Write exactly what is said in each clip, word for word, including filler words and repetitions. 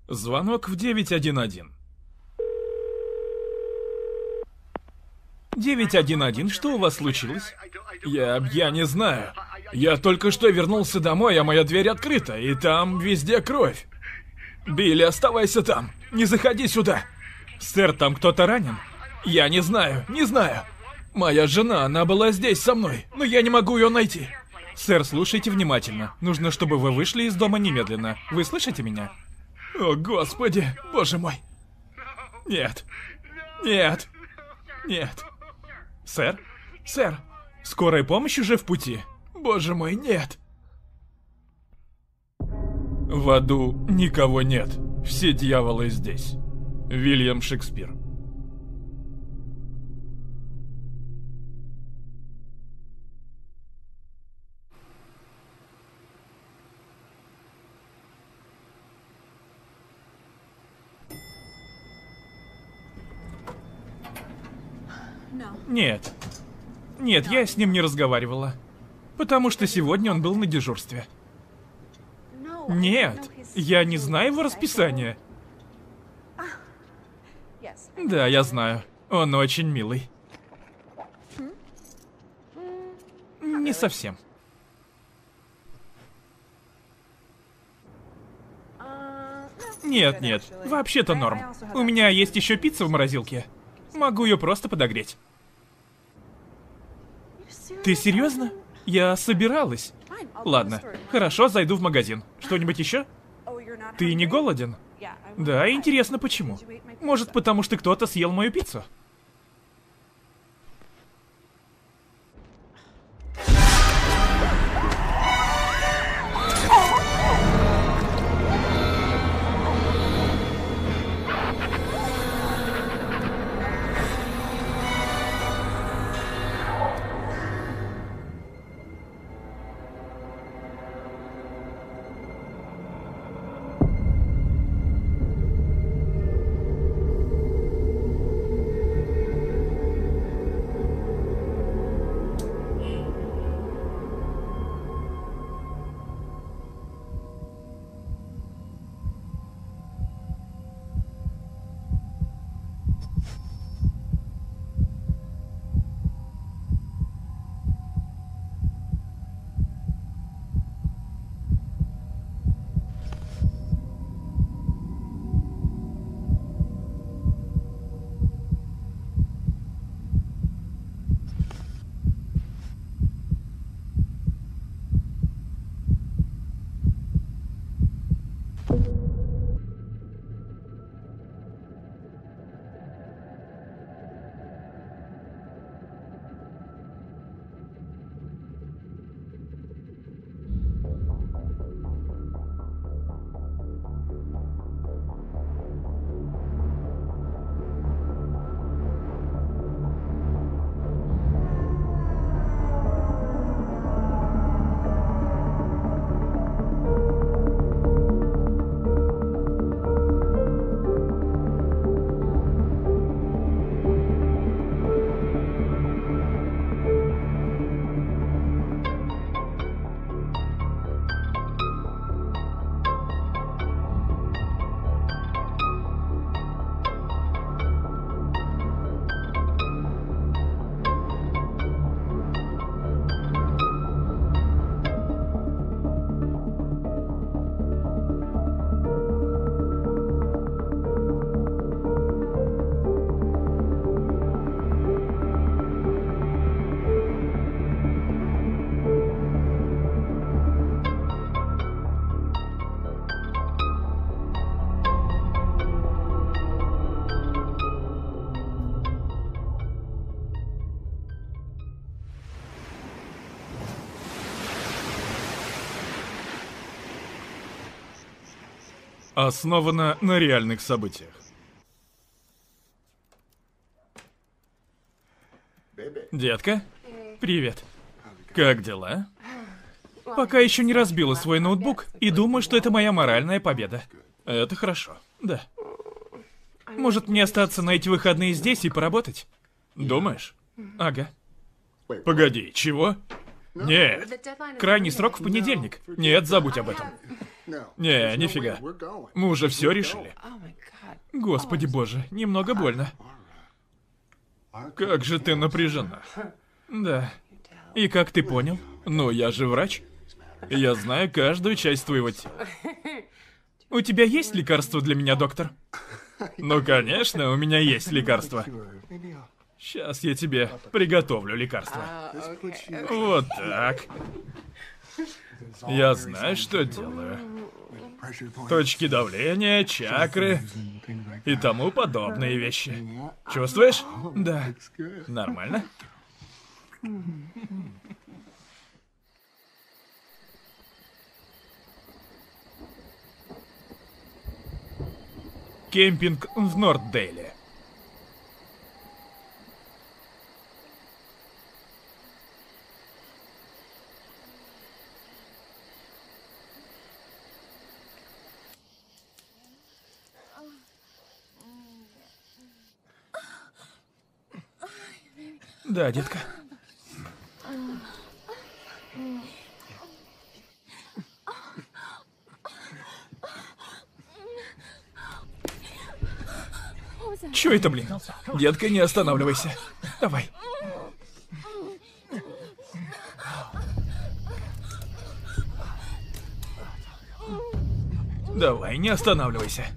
Звонок в девять один один. девять один один, что у вас случилось? Я... я не знаю. Я только что вернулся домой, а моя дверь открыта, и там везде кровь. Билли, оставайся там. Не заходи сюда. Сэр, там кто-то ранен? Я не знаю, не знаю. Моя жена, она была здесь со мной, но я не могу ее найти. Сэр, слушайте внимательно. Нужно, чтобы вы вышли из дома немедленно. Вы слышите меня? О, Господи, боже мой. Нет. Нет. Нет. Сэр? Сэр, скорая помощь уже в пути. Боже мой, нет. В аду никого нет. Все дьяволы здесь. Вильям Шекспир. Нет. Нет, я с ним не разговаривала. Потому что сегодня он был на дежурстве. Нет, я не знаю его расписания. Да, я знаю. Он очень милый. Не совсем. Нет, нет, вообще-то норм. У меня есть еще пицца в морозилке. Могу ее просто подогреть. Ты серьезно? Я собиралась. Ладно, хорошо, зайду в магазин. Что-нибудь еще? Ты не голоден? Да, интересно почему. Может, потому что кто-то съел мою пиццу? Основана на реальных событиях. Детка, привет. Как дела? Пока еще не разбила свой ноутбук и думаю, что это моя моральная победа. Это хорошо, да. Может мне остаться на эти выходные здесь и поработать? Думаешь? Ага. Погоди, чего? Нет. Крайний срок в понедельник. Нет, забудь об этом. Не, нифига. Мы уже все решили. Господи боже, немного больно. Как же ты напряжена. Да. И как ты понял? Ну, я же врач. Я знаю каждую часть твоего тела. У тебя есть лекарство для меня, доктор? Ну, конечно, у меня есть лекарство. Сейчас я тебе приготовлю лекарство. Вот так. Я знаю, что делаю. Точки давления, чакры и тому подобные вещи. Чувствуешь? Да. Нормально? Кемпинг в Норддейле. Да, детка. Чё это, блин? Детка, не останавливайся. Давай. Давай, не останавливайся.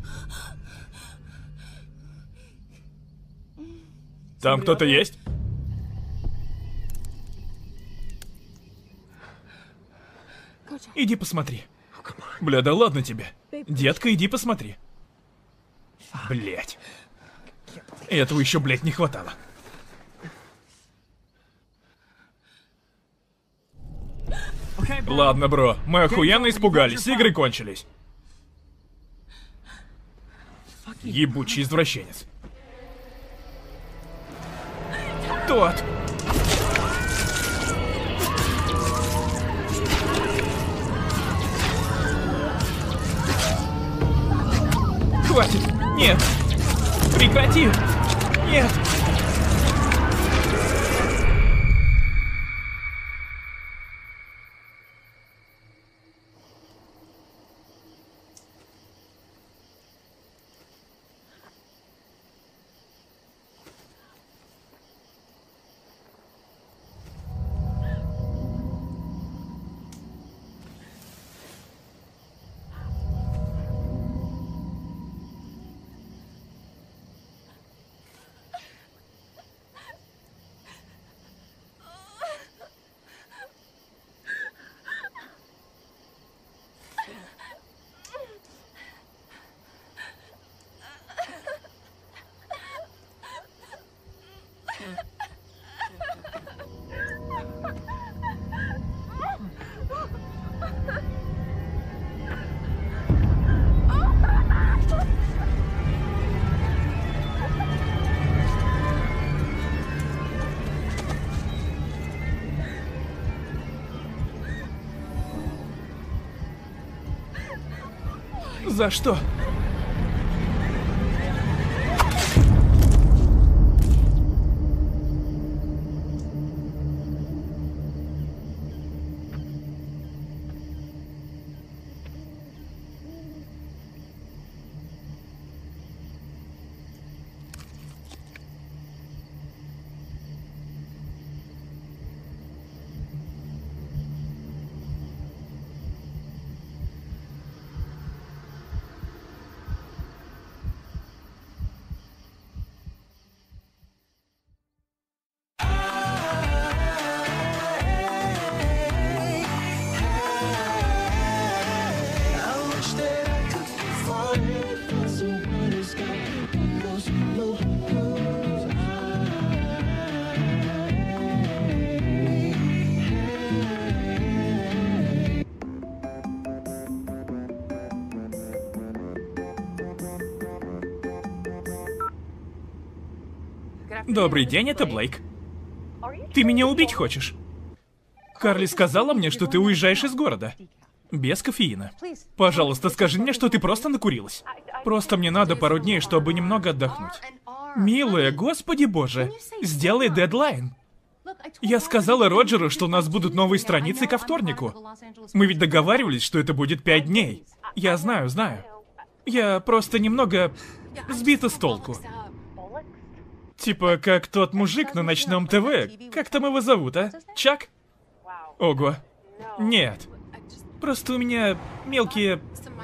Там кто-то есть? Иди посмотри. Бля, да ладно тебе. Детка, иди посмотри. Блять. Этого еще, блять, не хватало. Ладно, бро, мы охуенно испугались, игры кончились. Ебучий извращенец. Тот. Хватит! Нет! Прекрати! Нет! За что? Добрый день, это Блейк. Ты меня убить хочешь? Карли сказала мне, что ты уезжаешь из города. Без кофеина. Пожалуйста, скажи мне, что ты просто накурилась. Просто мне надо пару дней, чтобы немного отдохнуть. Милая, господи боже, сделай дедлайн. Я сказала Роджеру, что у нас будут новые страницы ко вторнику. Мы ведь договаривались, что это будет пять дней. Я знаю, знаю. Я просто немного сбита с толку. Типа, как тот мужик на ночном ТВ. Как там его зовут, а? Чак? Ого. Нет. Просто у меня мелкие...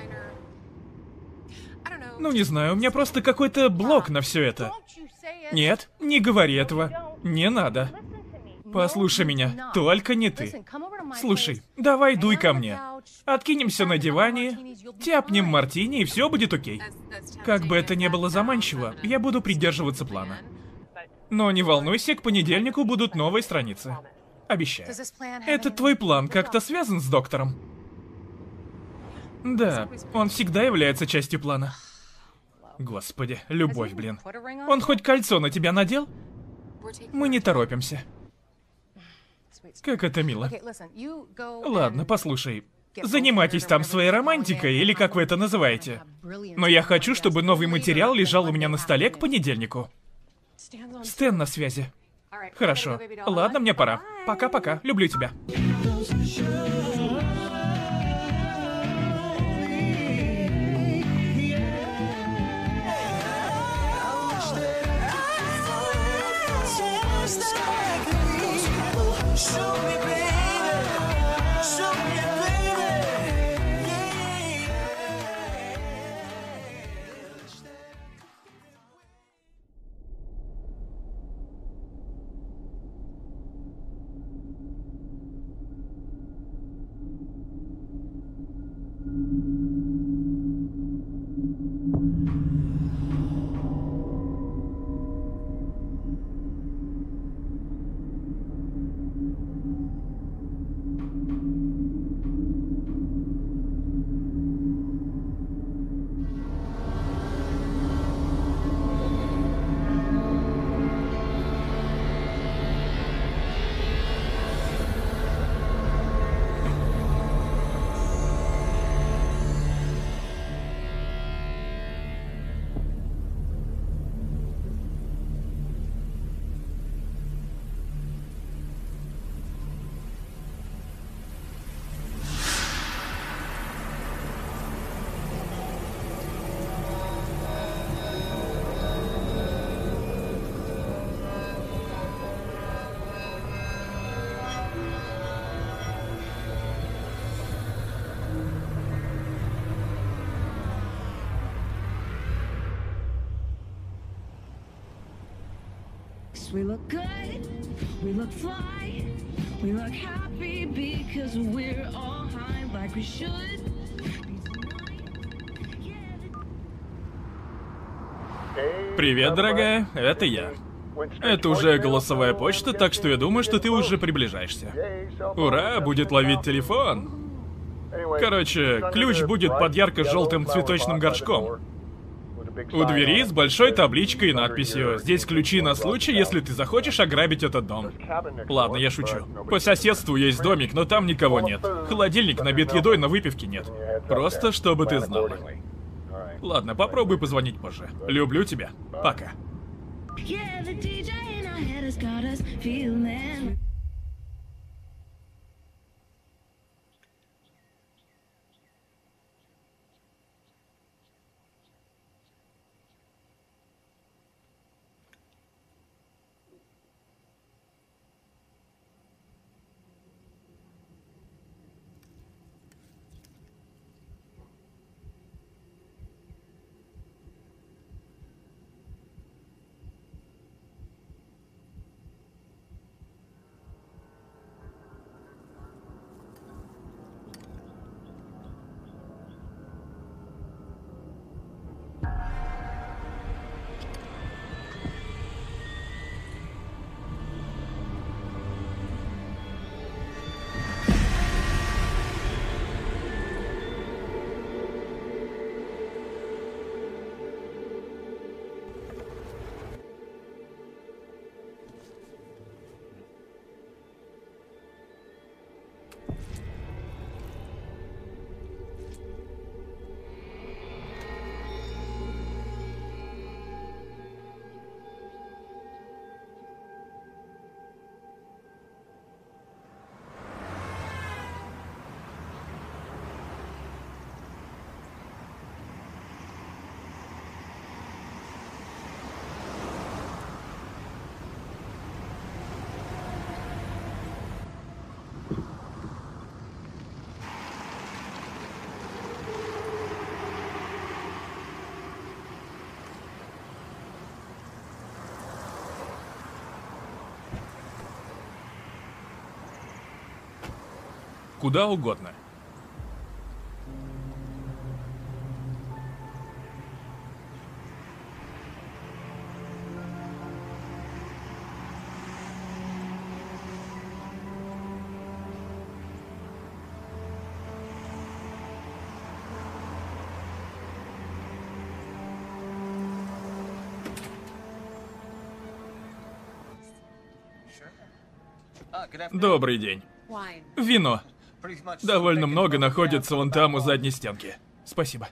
Ну, не знаю, у меня просто какой-то блок на все это. Нет, не говори этого. Не надо. Послушай меня, только не ты. Слушай, давай дуй ко мне. Откинемся на диване, тяпнем мартини, и все будет окей. Как бы это ни было заманчиво, я буду придерживаться плана. Но не волнуйся, к понедельнику будут новые страницы. Обещаю. Этот твой план как-то связан с доктором? Да, он всегда является частью плана. Господи, любовь, блин. Он хоть кольцо на тебя надел? Мы не торопимся. Как это мило. Ладно, послушай. Занимайтесь там своей романтикой, или как вы это называете. Но я хочу, чтобы новый материал лежал у меня на столе к понедельнику. Стэн на связи. Хорошо. Ладно, мне пора. Пока-пока. Люблю тебя. We look good, we look fly, we look happy because we're all high like we should. Привет, дорогая, это я. Это уже голосовая почта, так что я думаю, что ты уже приближаешься. Ура, будет ловить телефон. Короче, ключ будет под ярко-желтым цветочным горшком. У двери с большой табличкой и надписью «Здесь ключи на случай, если ты захочешь ограбить этот дом». Ладно, я шучу. По соседству есть домик, но там никого нет. Холодильник набит едой, но выпивки нет. Просто чтобы ты знала. Ладно, попробуй позвонить позже. Люблю тебя. Пока. куда угодно. Добрый день. Вино. Довольно много находится вон там у задней стенки. Спасибо.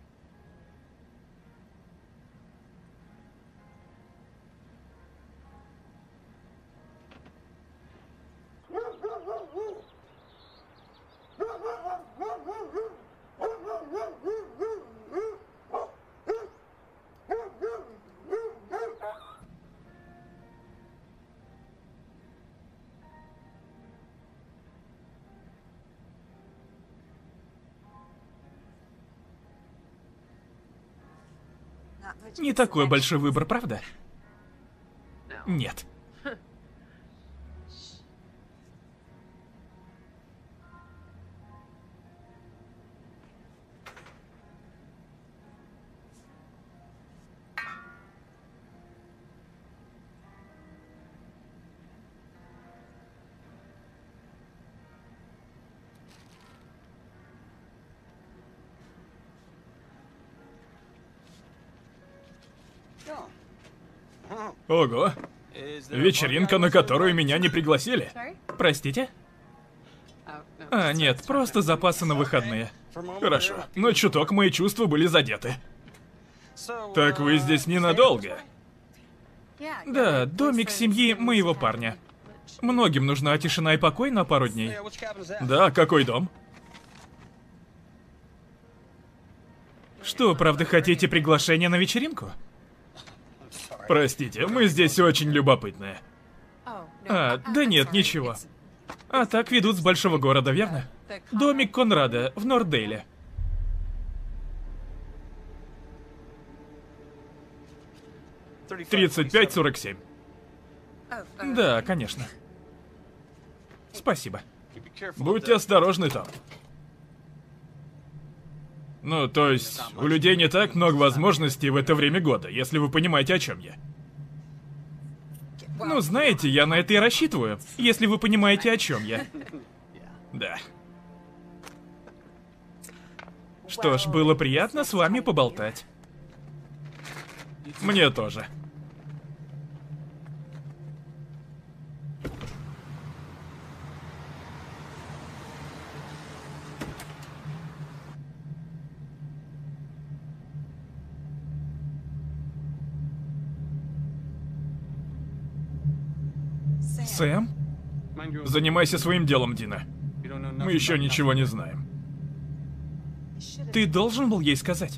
Не такой большой выбор, правда? Нет. Ого. Вечеринка, на которую меня не пригласили. Простите? А, нет, просто запасы на выходные. Хорошо, но чуток мои чувства были задеты. Так вы здесь ненадолго? Да, домик семьи моего парня. Многим нужна тишина и покой на пару дней. Да, какой дом? Что, правда, хотите приглашение на вечеринку? Простите, мы здесь очень любопытные. А, да нет, ничего. А так ведут с большого города, верно? Домик Конрада в Нордейле. тридцать пять сорок семь. Да, конечно. Спасибо. Будьте осторожны там. Ну, то есть, у людей не так много возможностей в это время года, если вы понимаете, о чем я. Ну, знаете, я на это и рассчитываю, если вы понимаете, о чем я. Да. Что ж, было приятно с вами поболтать. Мне тоже. Сэм? Занимайся своим делом, Дина. Мы еще ничего не знаем. Ты должен был ей сказать.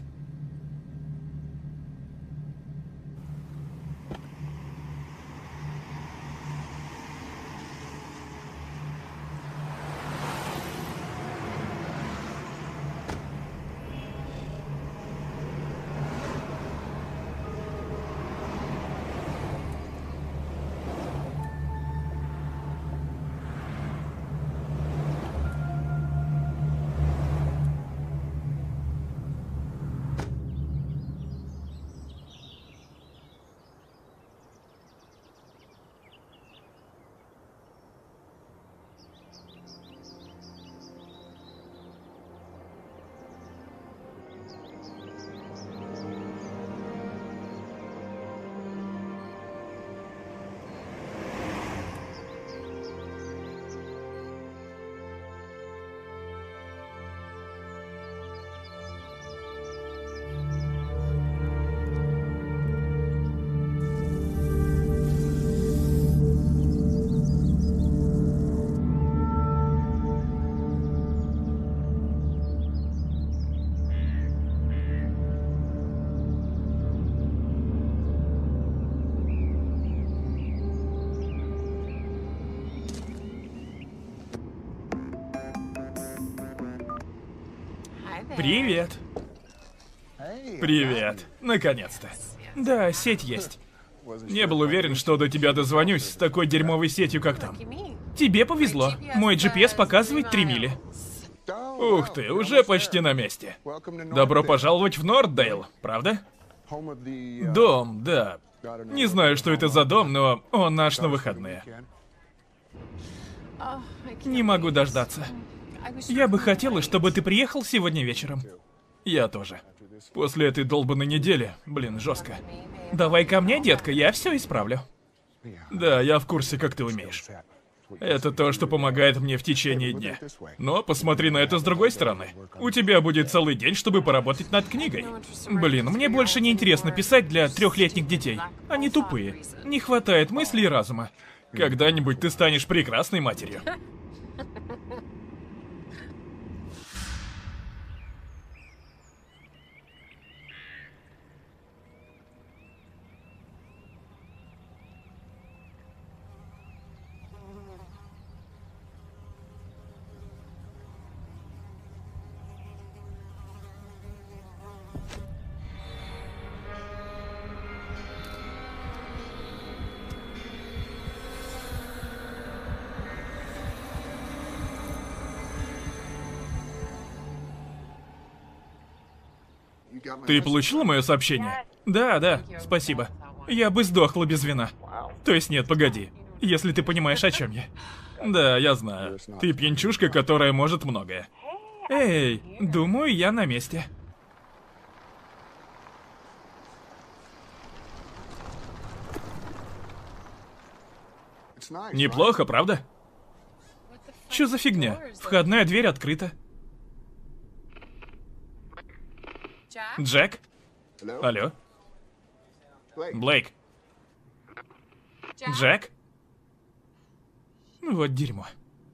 Привет. Привет. Наконец-то. Да, сеть есть. Не был уверен, что до тебя дозвонюсь с такой дерьмовой сетью, как там. Тебе повезло. Мой джи пи эс показывает три мили. Ух ты, уже почти на месте. Добро пожаловать в Норддейл, правда? Дом, да. Не знаю, что это за дом, но он наш на выходные. Не могу дождаться. Я бы хотела, чтобы ты приехал сегодня вечером. Я тоже. После этой долбанной недели, блин, жестко. Давай ко мне, детка, я все исправлю. Да, я в курсе, как ты умеешь. Это то, что помогает мне в течение дня. Но посмотри на это с другой стороны. У тебя будет целый день, чтобы поработать над книгой. Блин, мне больше не интересно писать для трехлетних детей. Они тупые. Не хватает мысли и разума. Когда-нибудь ты станешь прекрасной матерью. Ты получила мое сообщение? Да, да, спасибо. Я бы сдохла без вина. То есть нет, погоди. Если ты понимаешь, о чем я. Да, я знаю. Ты пьянчушка, которая может многое. Эй, думаю, я на месте. Неплохо, правда? Чё за фигня? Входная дверь открыта. Джек? Алло? Блейк? Джек? Ну вот дерьмо.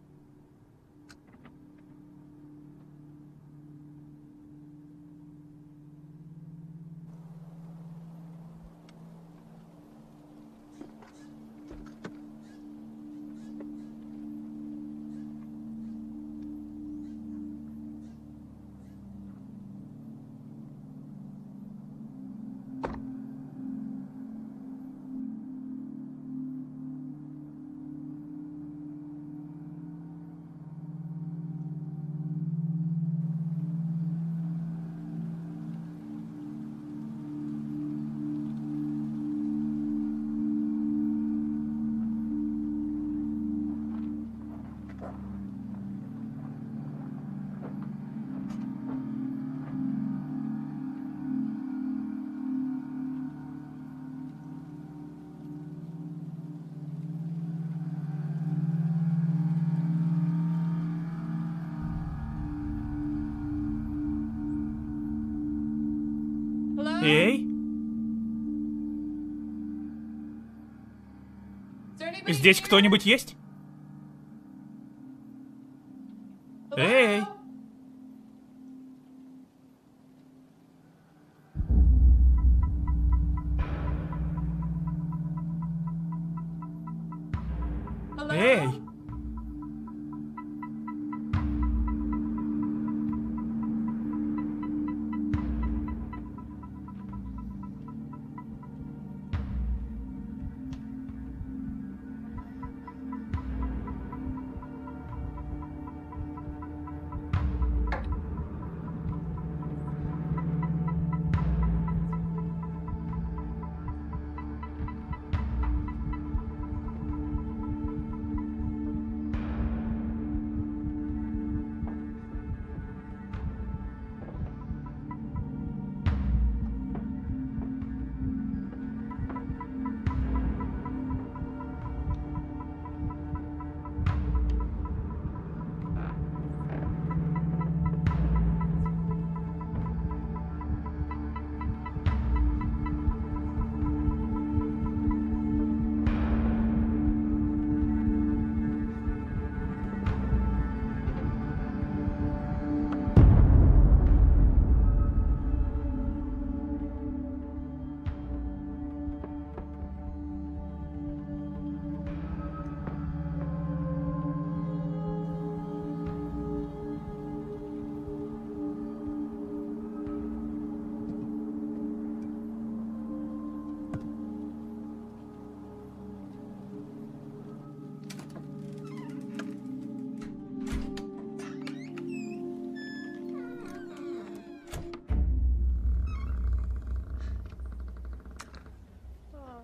Эй? Здесь кто-нибудь есть? Эй! Эй!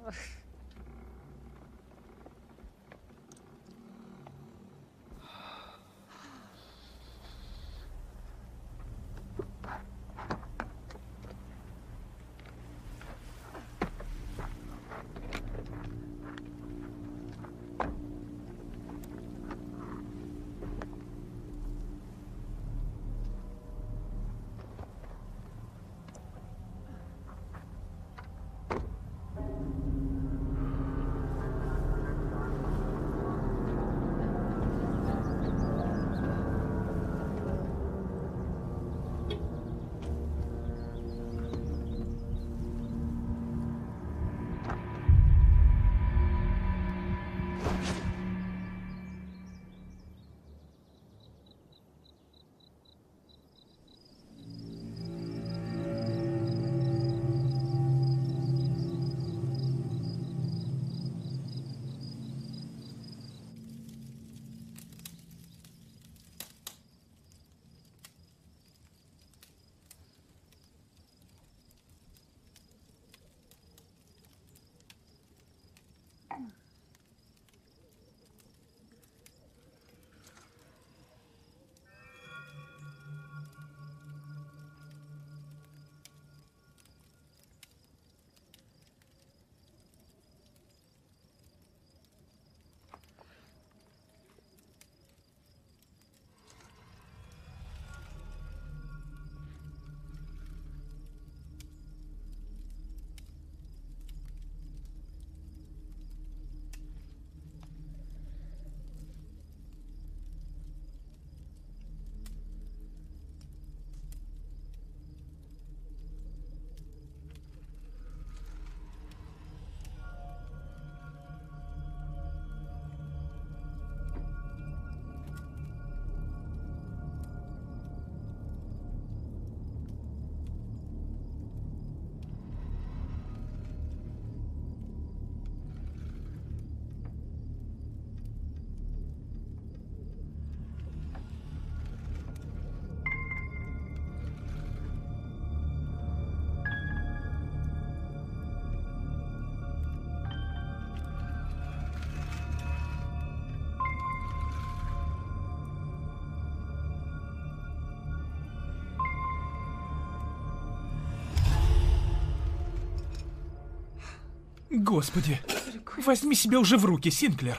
Господи, возьми себя уже в руки, Синклер.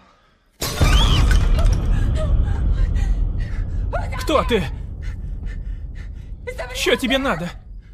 Кто ты? Что тебе надо?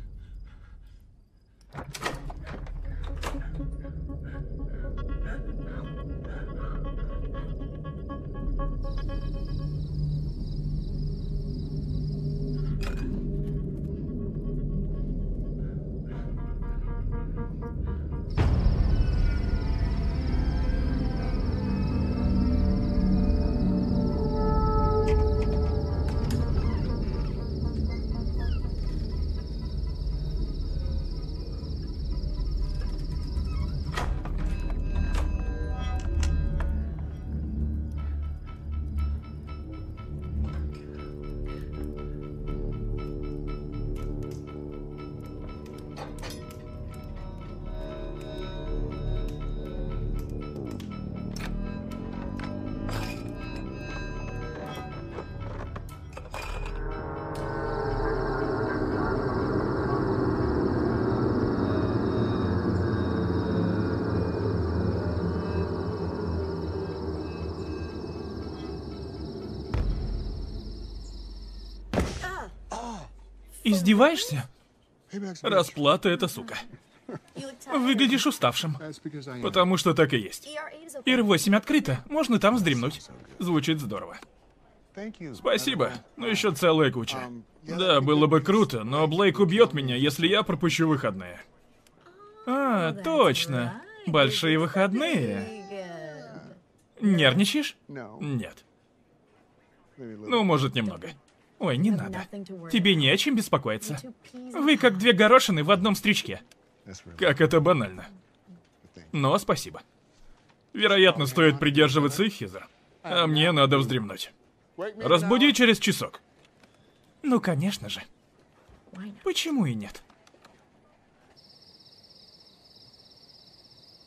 Издеваешься? Расплата — это сука. Выглядишь уставшим. Потому что так и есть. Ир восемь открыто, можно там вздремнуть. Звучит здорово. Спасибо, но еще целая куча. Да, было бы круто, но Блейк убьет меня, если я пропущу выходные. А, точно. Большие выходные. Нервничаешь? Нет. Ну, может, немного. Ой, не надо. Тебе не о чем беспокоиться. Вы как две горошины в одном стричке. Как это банально. Но спасибо. Вероятно, стоит придерживаться их, Хизер. А мне надо вздремнуть. Разбуди через часок. Ну, конечно же. Почему и нет?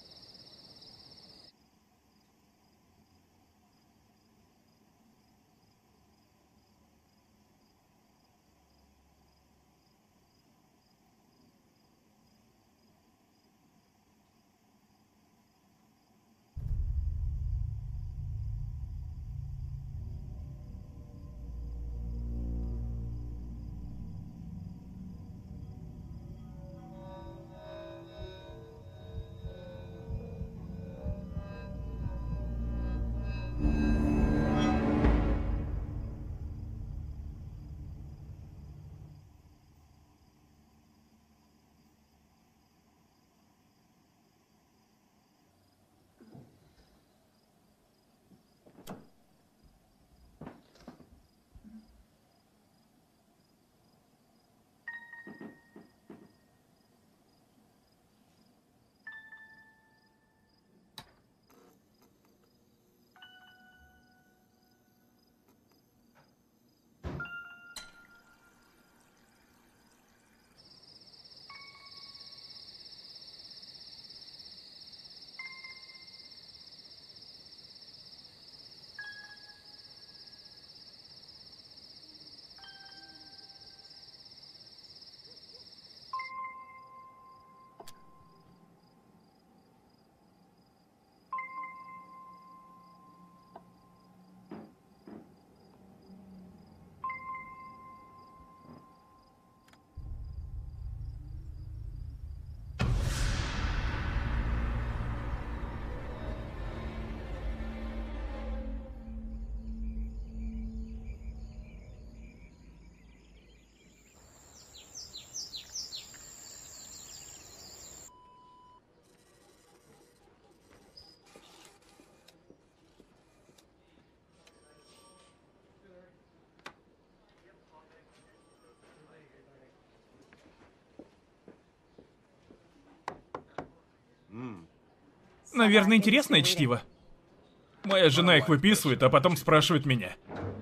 Наверное, интересное чтиво. Моя жена их выписывает, а потом спрашивает меня.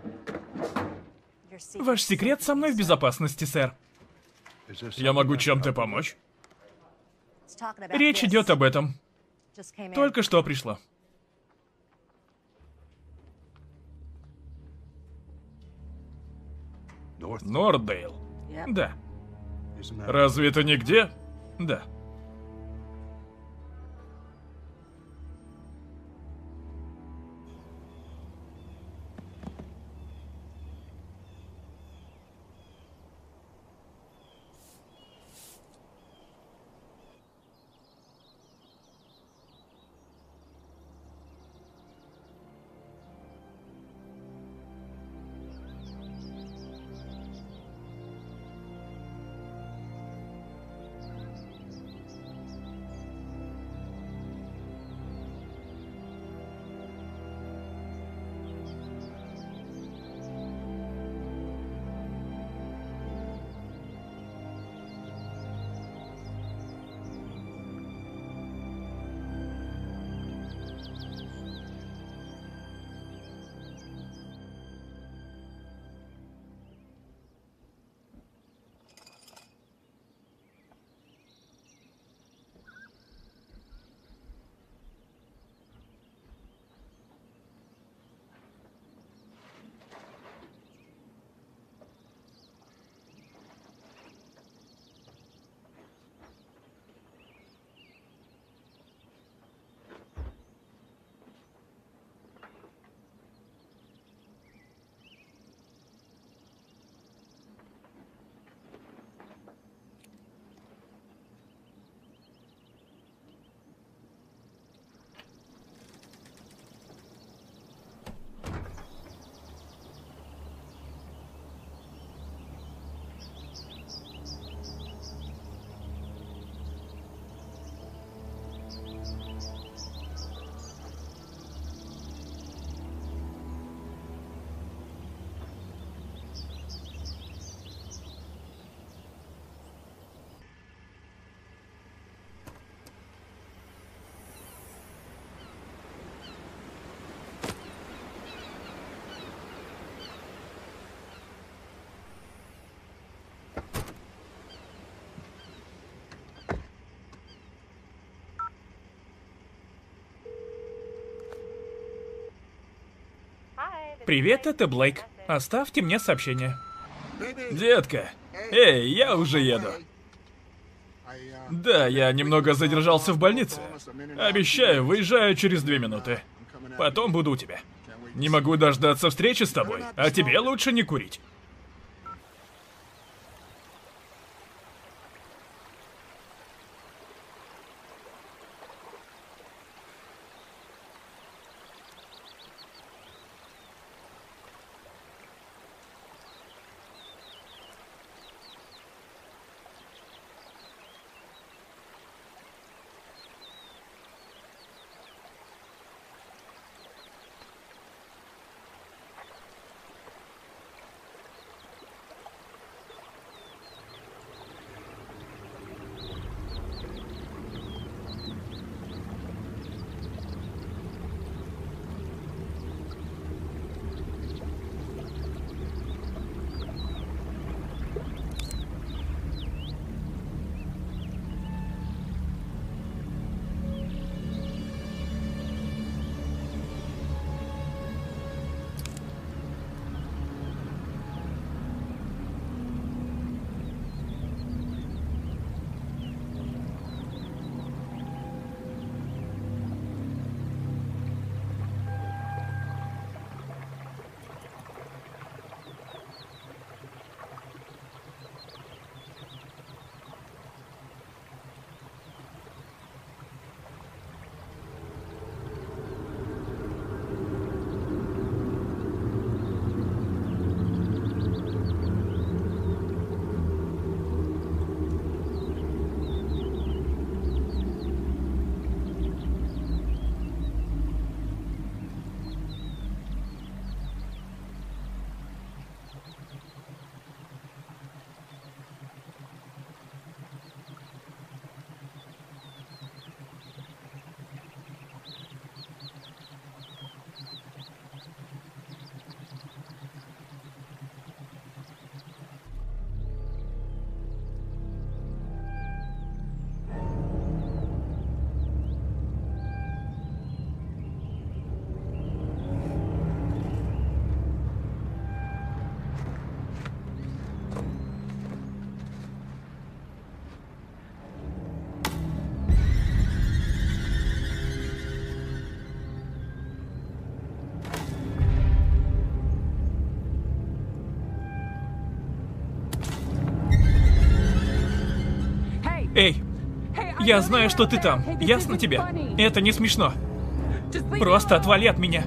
Ваш секрет со мной в безопасности, сэр. Я могу чем-то помочь? Речь идет об этом. Только что пришла. Нордейл? Да. Разве это нигде? Да. Привет, это Блейк. Оставьте мне сообщение. Детка, эй, я уже еду. Да, я немного задержался в больнице. Обещаю, выезжаю через две минуты. Потом буду у тебя. Не могу дождаться встречи с тобой, а тебе лучше не курить. Эй, я знаю, что ты там. Ясно тебе? Это не смешно. Просто отвали от меня.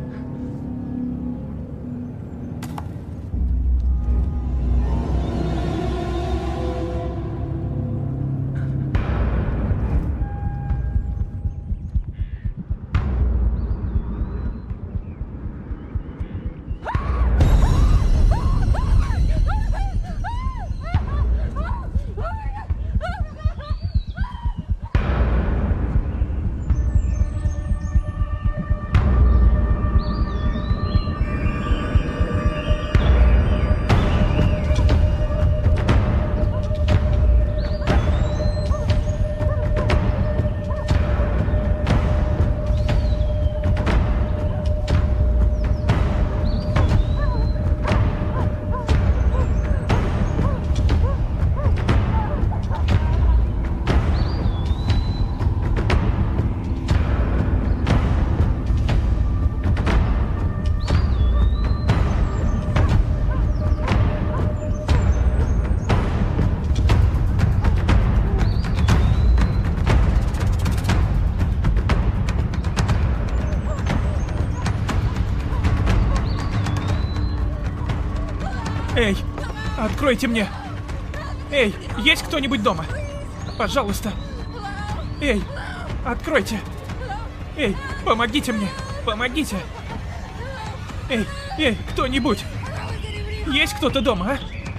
Эй, откройте мне! Эй, есть кто-нибудь дома? Пожалуйста! Эй, откройте! Эй, помогите мне! Помогите! Эй, эй, кто-нибудь! Есть кто-то дома, а?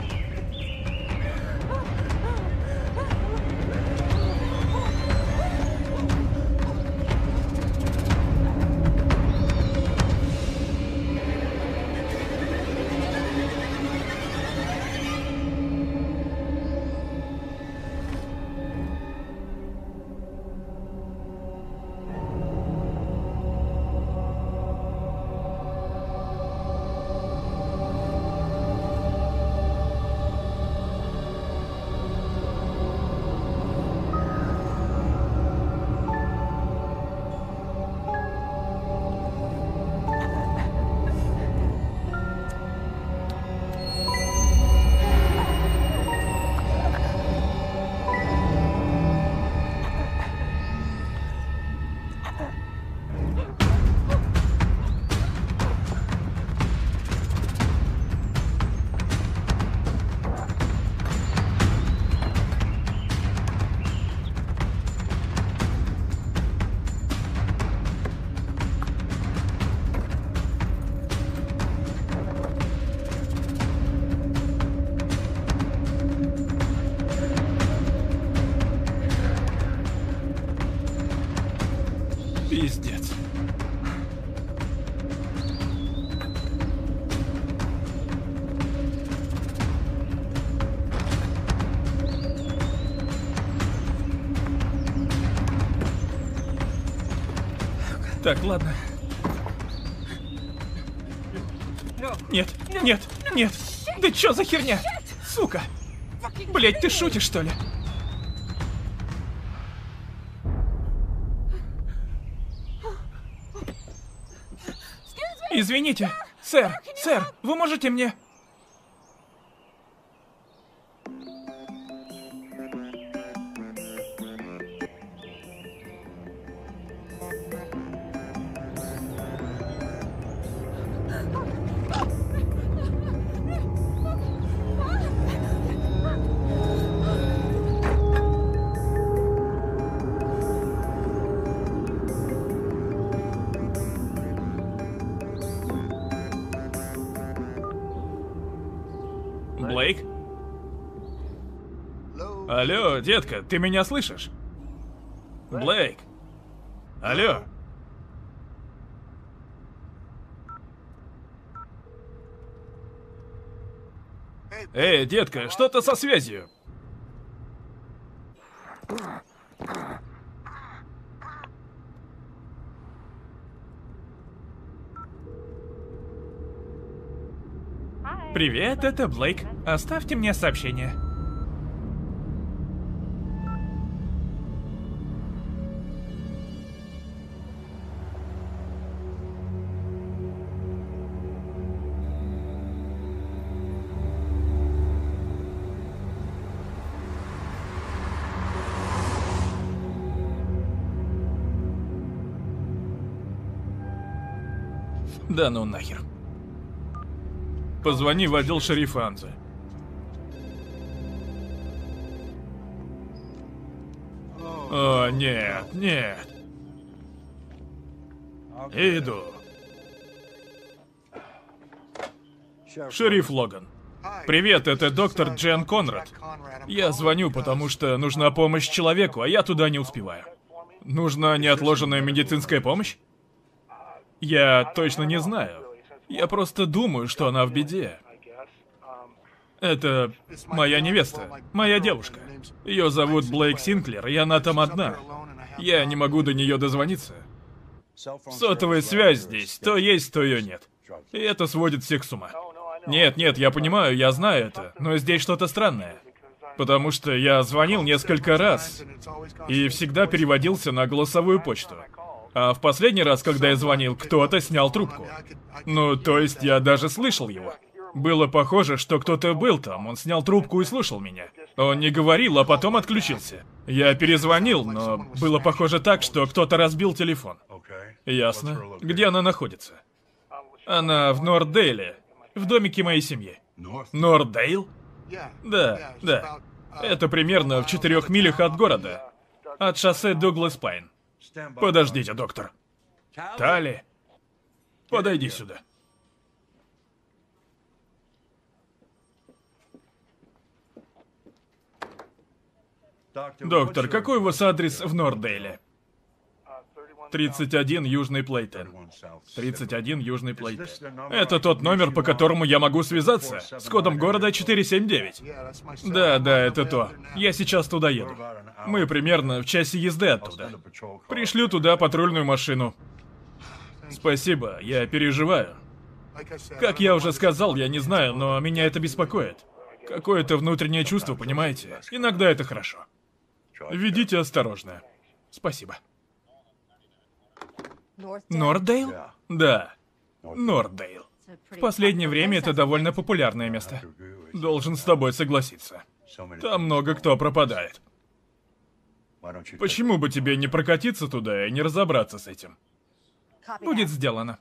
Пиздец. Так, ладно. Нет, нет, нет. Да чё за херня? Сука. Блять, ты шутишь, что ли? Извините, сэр, сэр, вы можете мне... Блейк? Алло, детка, ты меня слышишь? Блейк? Алло? Эй, детка, что-то со связью. Привет, это Блейк. Оставьте мне сообщение. Да ну нахер. Позвони в отдел шерифа Анзы. О, нет, нет. Иду. Шериф Логан. Привет, это доктор Джен Конрад. Я звоню, потому что нужна помощь человеку, а я туда не успеваю. Нужна неотложенная медицинская помощь? Я точно не знаю. Я просто думаю, что она в беде. Это моя невеста, моя девушка. Ее зовут Блейк Синклер, и она там одна. Я не могу до нее дозвониться. Сотовая связь здесь, то есть, то ее нет. И это сводит всех с ума. Нет, нет, я понимаю, я знаю это, но здесь что-то странное. Потому что я звонил несколько раз, и всегда переводился на голосовую почту. А в последний раз, когда я звонил, кто-то снял трубку. Ну, то есть я даже слышал его. Было похоже, что кто-то был там, он снял трубку и слушал меня. Он не говорил, а потом отключился. Я перезвонил, но было похоже так, что кто-то разбил телефон. Ясно. Где она находится? Она в Нордейле, в домике моей семьи. Нордейл? Да, да. Это примерно в четырех милях от города. От шоссе Дуглас Пайн. Подождите, доктор. Тали, подойди сюда. Доктор, какой у вас адрес в Нордейле? тридцать один Южный Плейтен. тридцать один Южный Плейтен. Это тот номер, по которому я могу связаться, с кодом города четыре семь девять. Да, да, это то. Я сейчас туда еду. Мы примерно в часе езды оттуда. Пришлю туда патрульную машину. Спасибо, я переживаю. Как я уже сказал, я не знаю, но меня это беспокоит. Какое-то внутреннее чувство, понимаете? Иногда это хорошо. Ведите осторожно. Спасибо. Нордейл? Да, Нордейл. В последнее время это довольно популярное место. Должен с тобой согласиться. Там много кто пропадает. Почему бы тебе не прокатиться туда и не разобраться с этим? Будет сделано.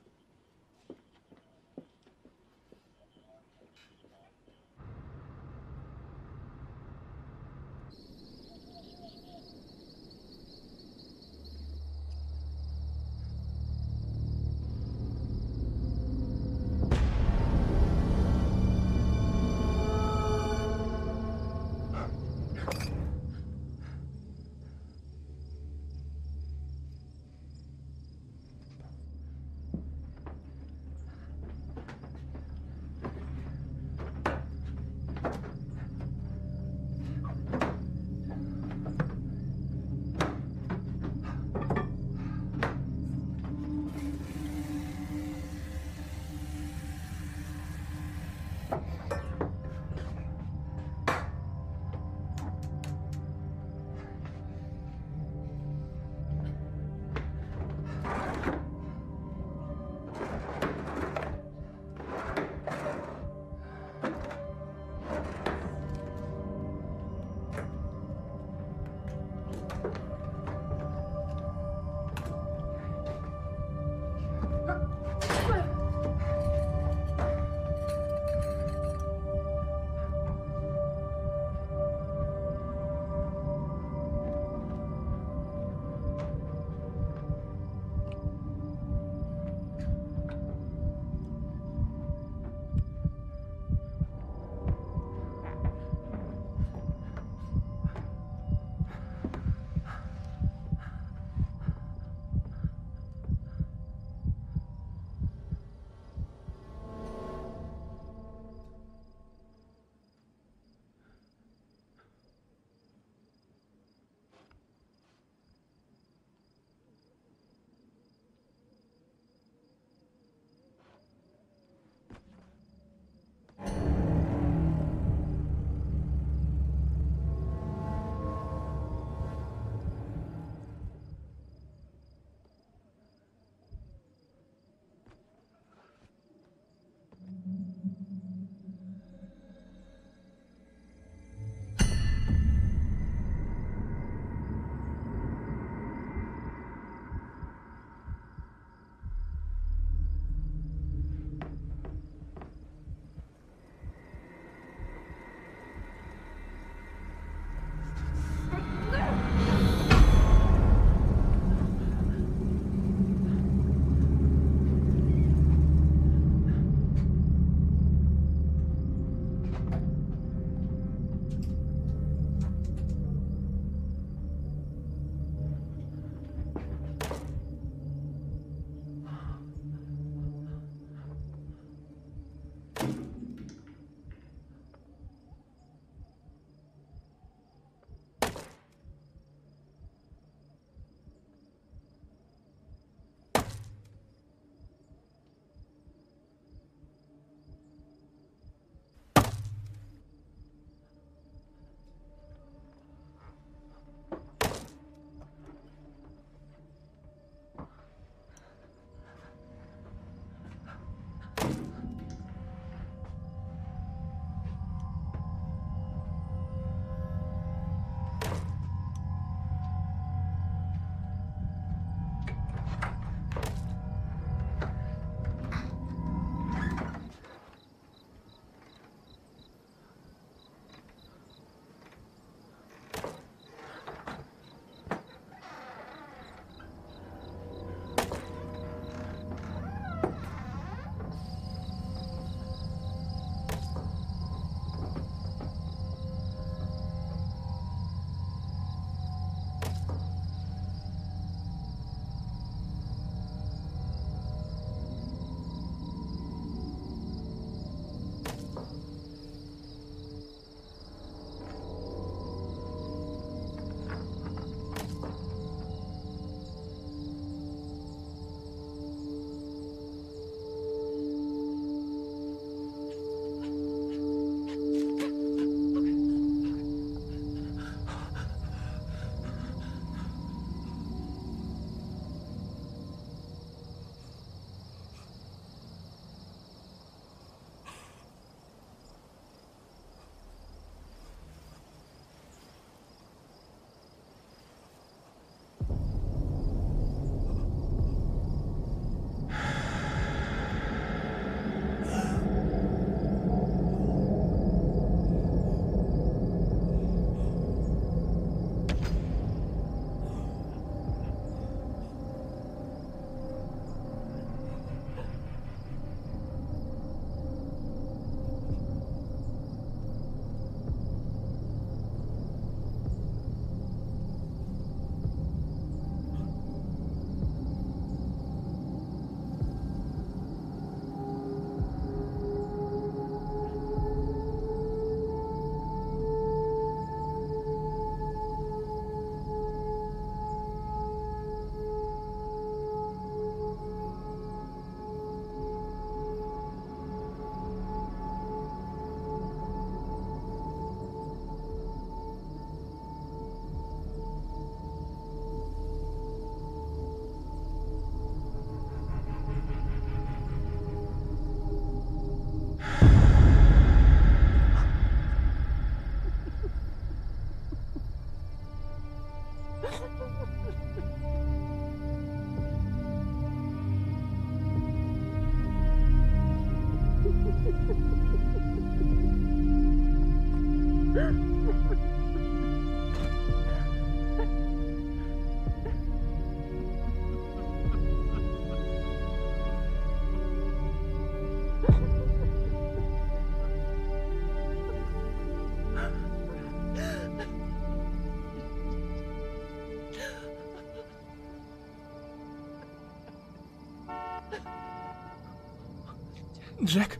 Джек?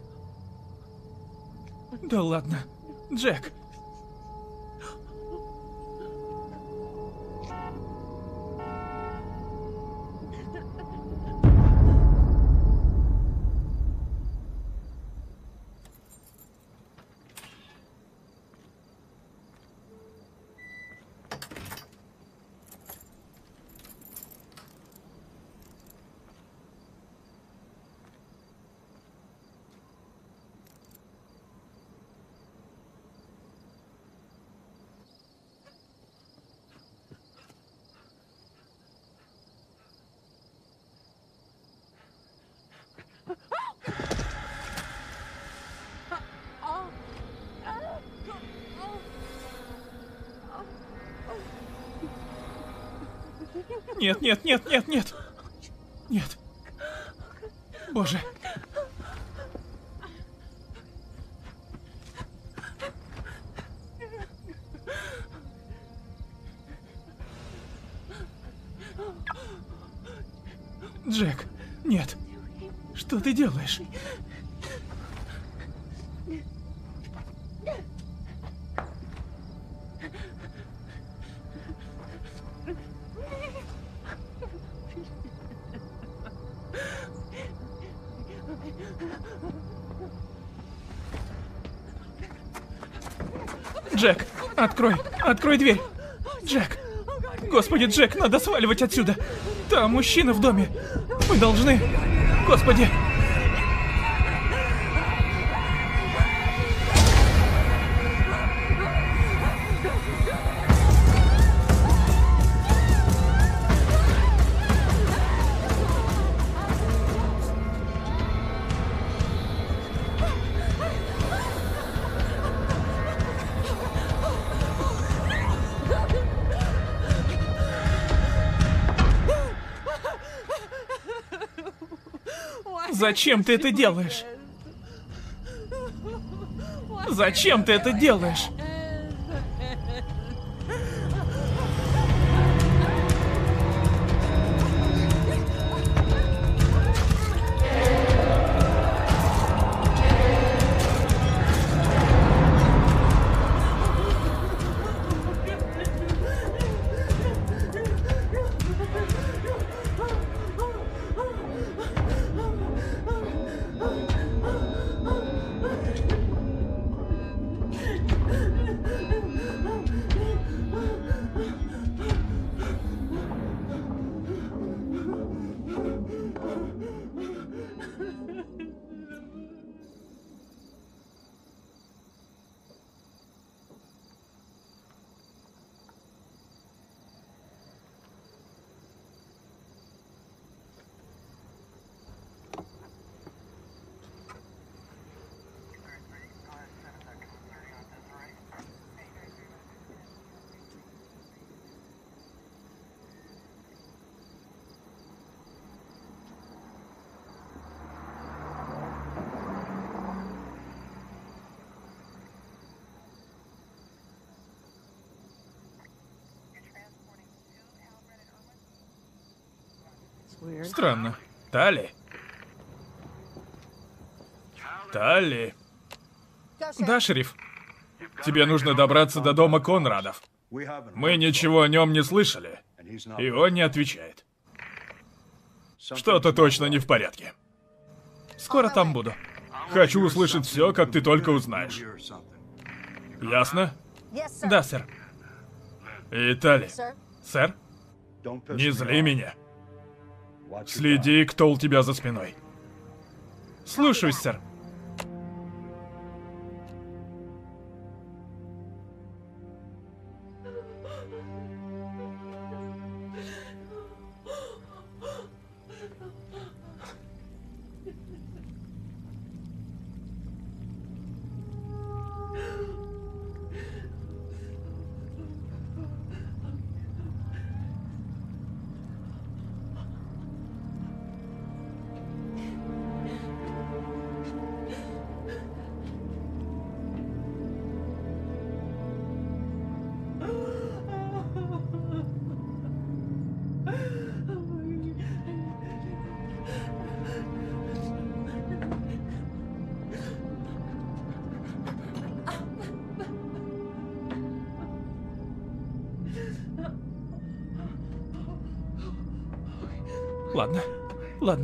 Да ладно. Джек. Нет, нет, нет, нет, нет. Нет. Боже. Джек, нет. Что ты делаешь? Джек, открой, открой дверь. Джек. Господи, Джек, надо сваливать отсюда. Там мужчина в доме. Мы должны... Господи. Зачем ты это делаешь? Зачем ты это делаешь? Странно. Тали? Тали? Да, шериф. Тебе нужно добраться до дома Конрадов. Мы ничего о нем не слышали, и он не отвечает. Что-то точно не в порядке. Скоро там буду. Хочу услышать все, как ты только узнаешь. Ясно? Да, сэр. И Тали, сэр, не зли меня. Следи, кто у тебя за спиной. Слушаюсь, сэр. Ладно, ладно.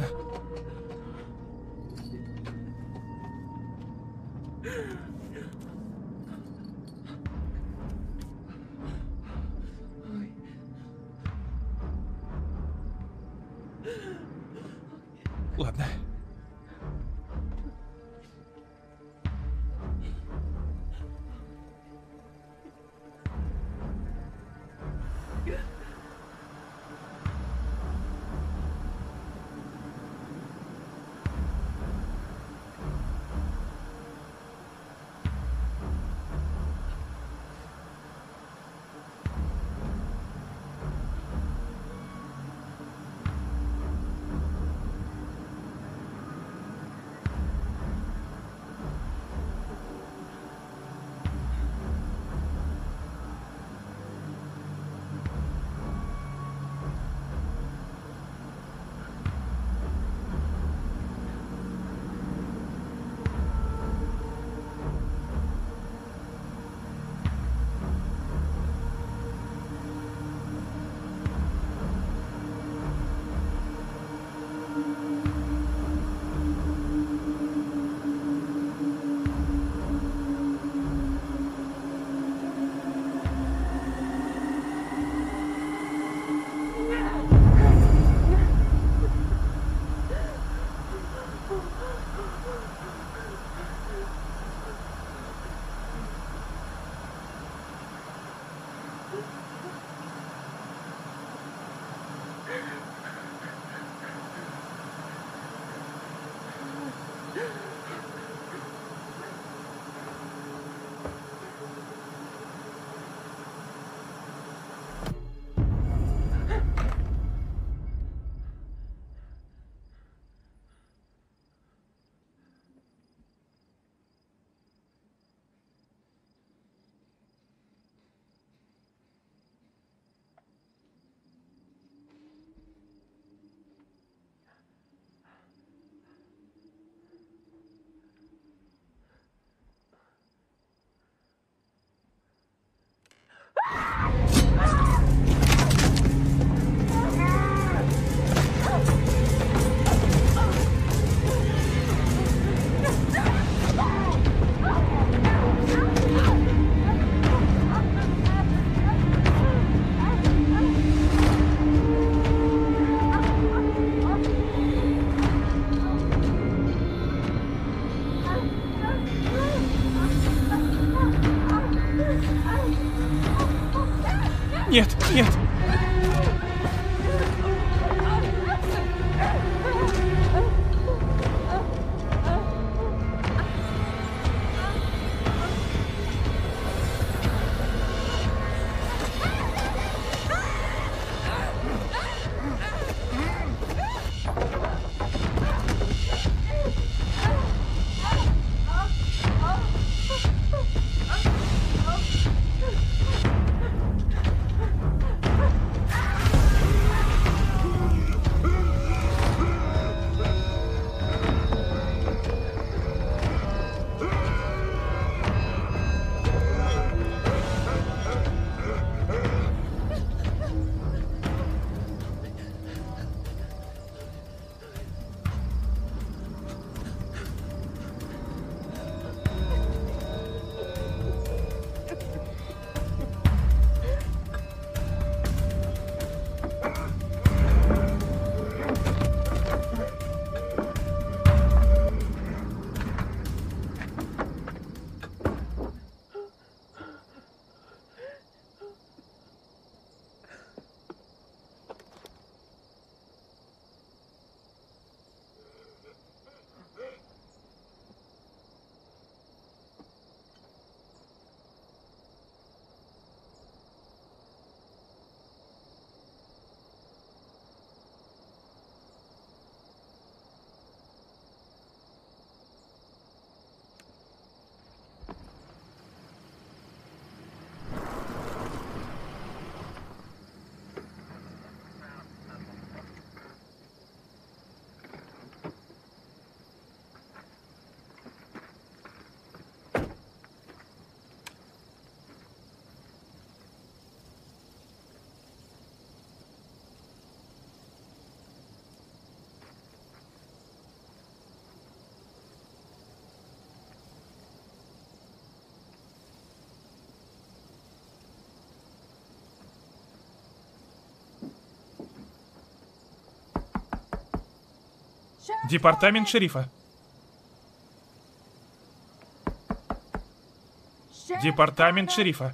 Ладно. Департамент шерифа. Департамент шерифа.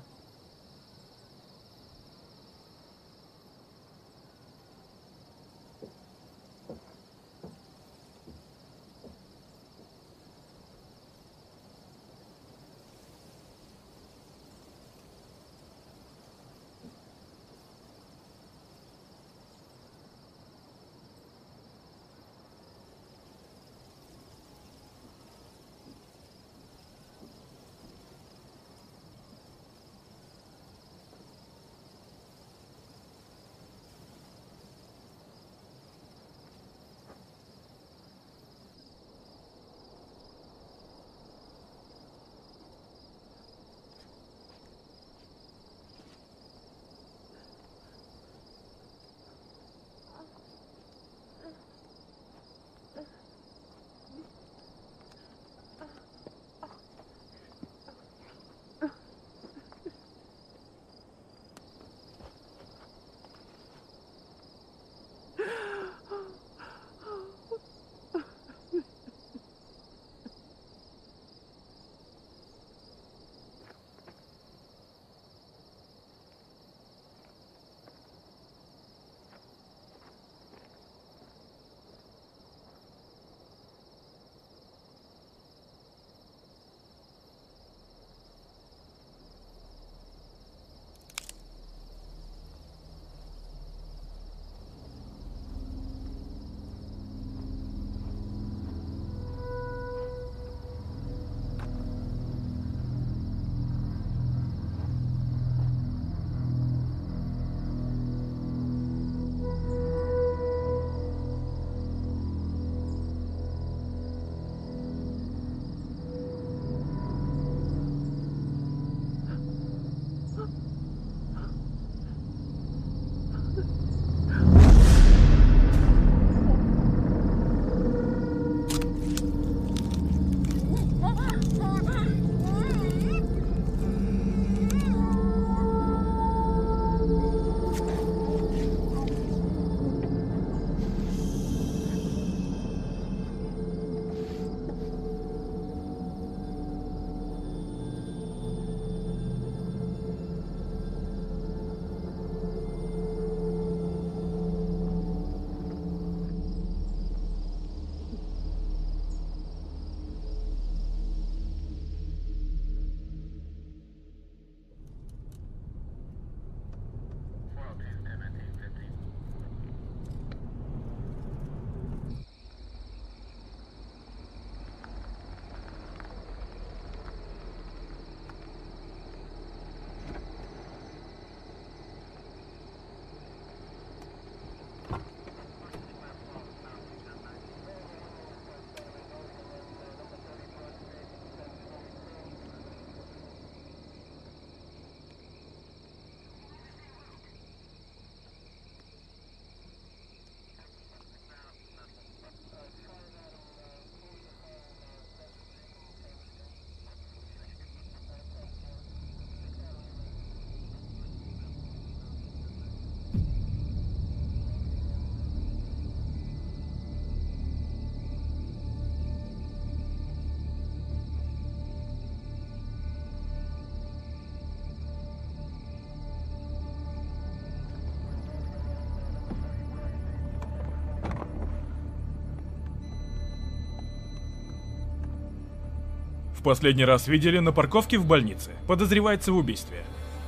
В последний раз видели на парковке в больнице. Подозревается в убийстве.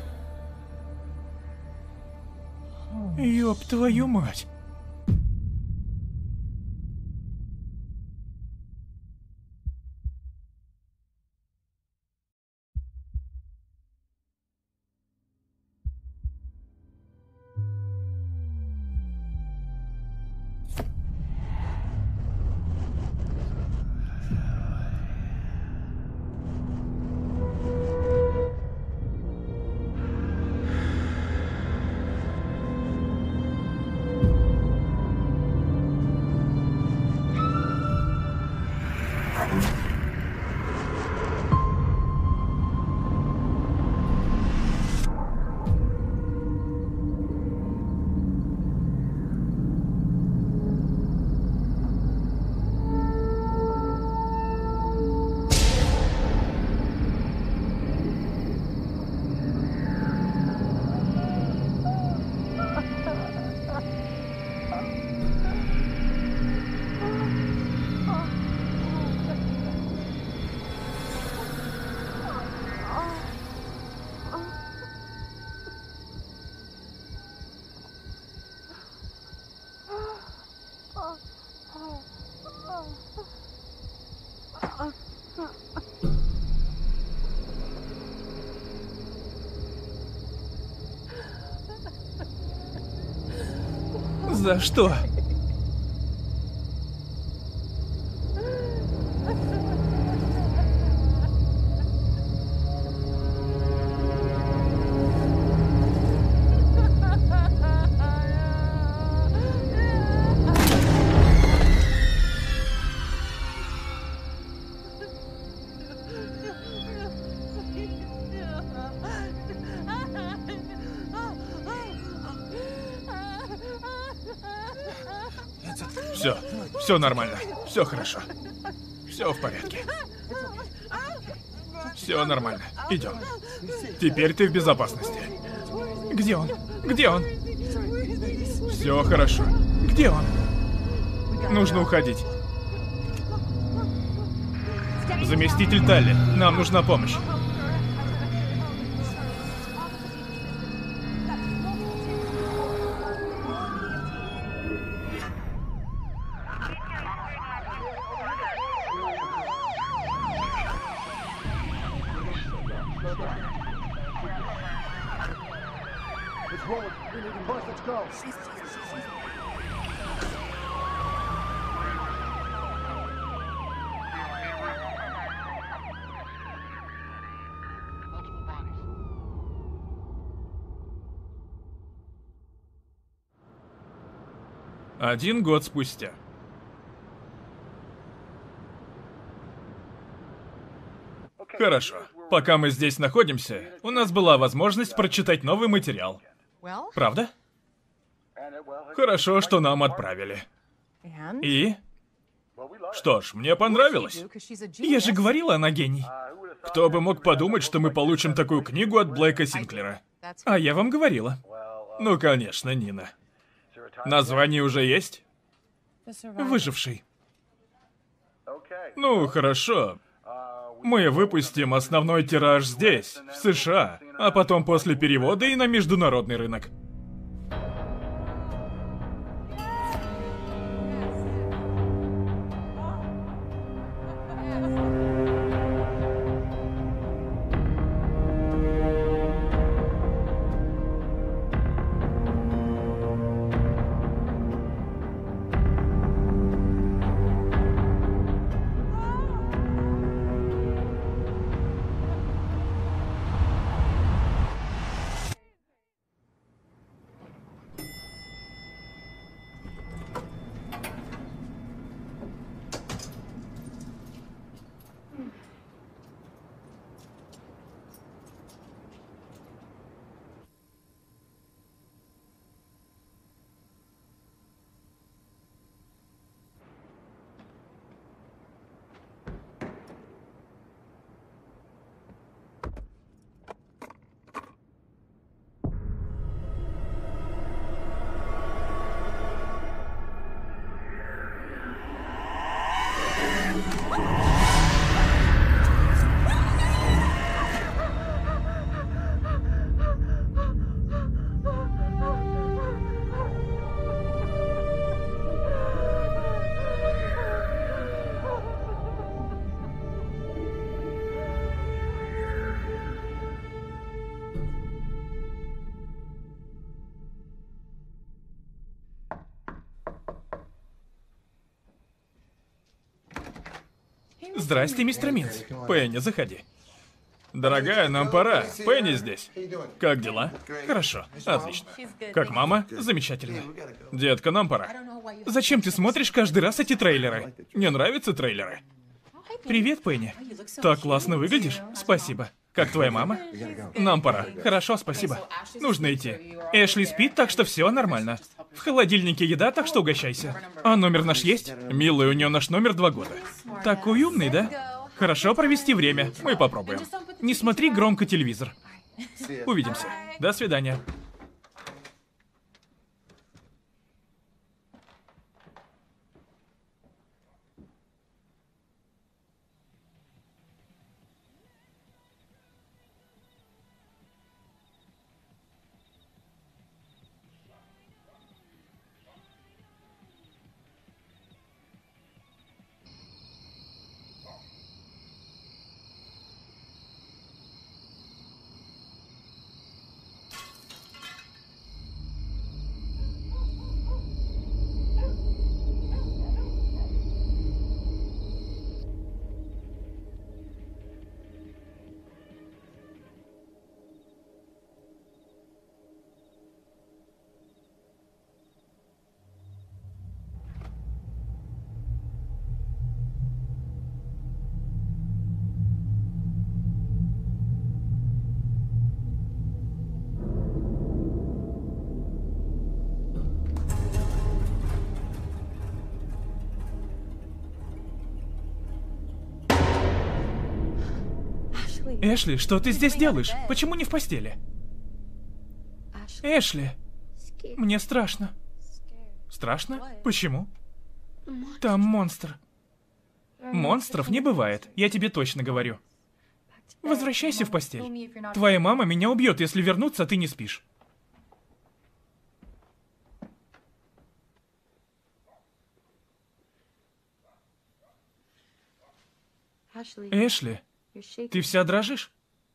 Ёб твою мать. За что? Все, все нормально, все хорошо. Все в порядке. Все нормально, идем. Теперь ты в безопасности. Где он? Где он? Все хорошо. Где он? Нужно уходить. Заместитель Талли, нам нужна помощь. Один год спустя. Хорошо. Пока мы здесь находимся, у нас была возможность прочитать новый материал. Правда? Хорошо, что нам отправили. И? Что ж, мне понравилось. Я же говорила, она гений. Кто бы мог подумать, что мы получим такую книгу от Блейка Синклера. А я вам говорила. Ну, конечно, Нина. Название уже есть? Выживший. Ну, хорошо. Мы выпустим основной тираж здесь, в США, а потом после перевода и на международный рынок. Здрасте, мистер Минц. Пенни, заходи. Дорогая, нам пора. Пенни здесь. Как дела? Хорошо, отлично. Как мама? Замечательно. Детка, нам пора. Зачем ты смотришь каждый раз эти трейлеры? Не нравятся трейлеры? Привет, Пенни. Так классно выглядишь. Спасибо. Как твоя мама? Нам пора. Хорошо, спасибо. Нужно идти. Эшли спит, так что все нормально. В холодильнике еда, так что угощайся. А номер наш есть? Милый, у нее наш номер два года. Такой умный, да? Хорошо провести время. Мы попробуем. Не смотри громко телевизор. Увидимся. До свидания. Эшли, что ты здесь делаешь? Почему не в постели? Эшли, мне страшно. Страшно? Почему? Там монстр. Монстров не бывает, я тебе точно говорю. Возвращайся в постель. Твоя мама меня убьет, если вернуться, а ты не спишь. Эшли, ты вся дрожишь?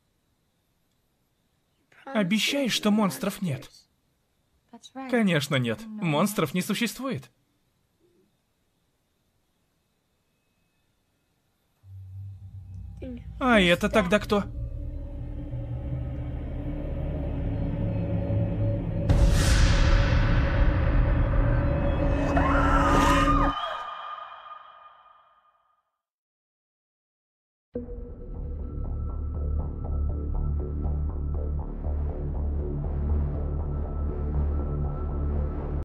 Обещаешь, что монстров нет? Конечно нет. Монстров не существует. А это тогда кто?